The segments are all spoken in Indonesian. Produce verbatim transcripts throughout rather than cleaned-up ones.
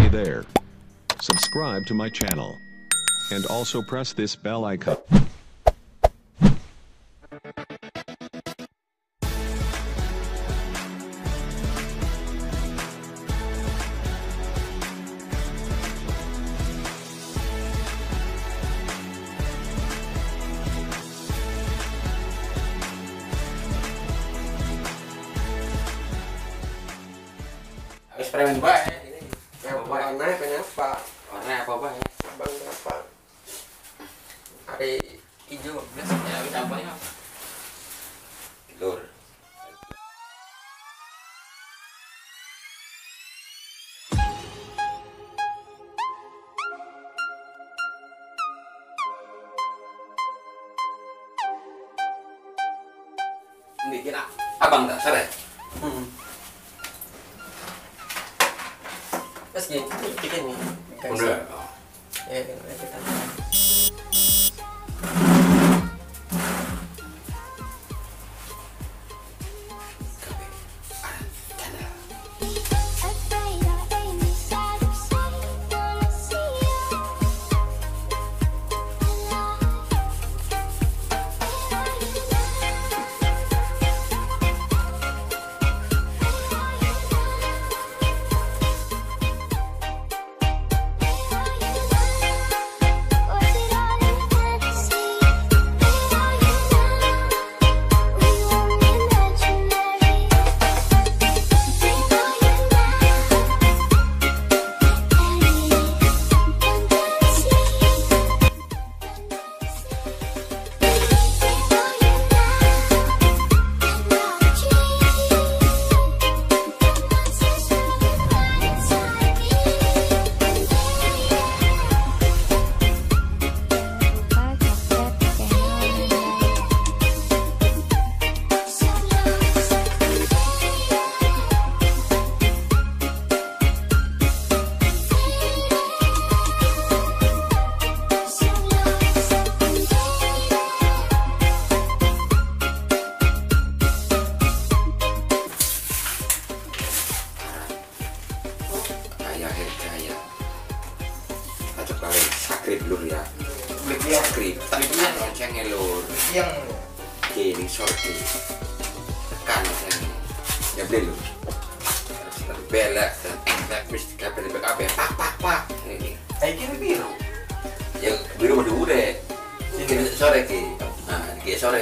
Hey there. Subscribe to my channel. And also press this bell icon. Eksperimen baik ini. Warna kenapa? Warna apa baik? Abang kenapa? Hari hijau. Biasanya kita apa ya? Telur. Ini kira abang tak sore? Hmm. Terus gini, bikin nih. Udah. Ya, kita. Sakrip lur ya. Beli yang Sakrip. Tapi dia loncengnya lur. yang Ini sorti. Tekan loncengnya. Ya beli lur. Terus belak, belak bis kabel B K B. Pak pak pak. Ini. kayak gini biru. Yang biru madu udah. Ini sore ki. Nah, ki sore.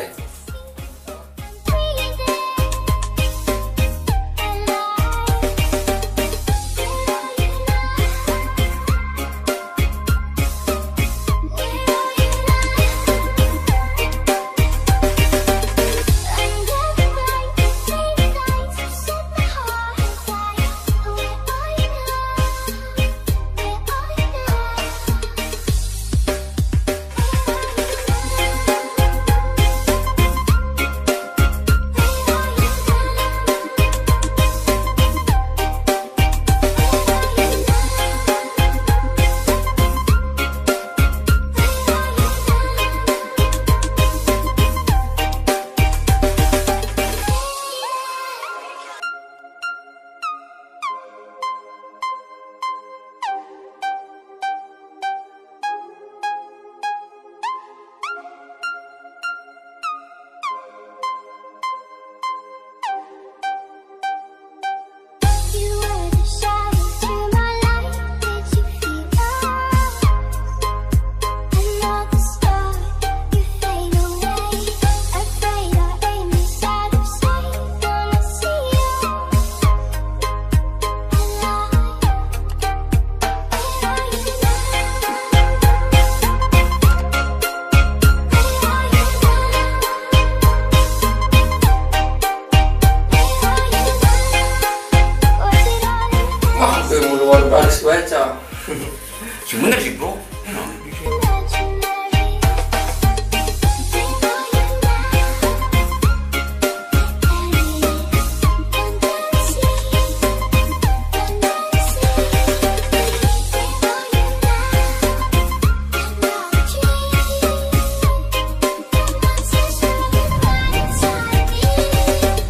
Harus baca. Sebenernya sih bro.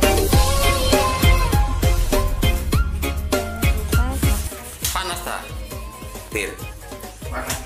Panas tak? petir. Mana?